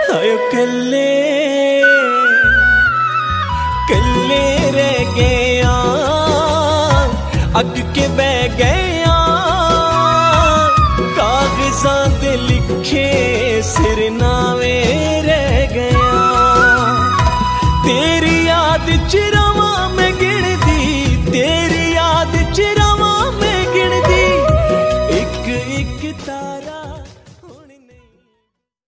आयो कल्ले कल्ले रह गया अग के बह गया कागजां दे लिखे सिर ना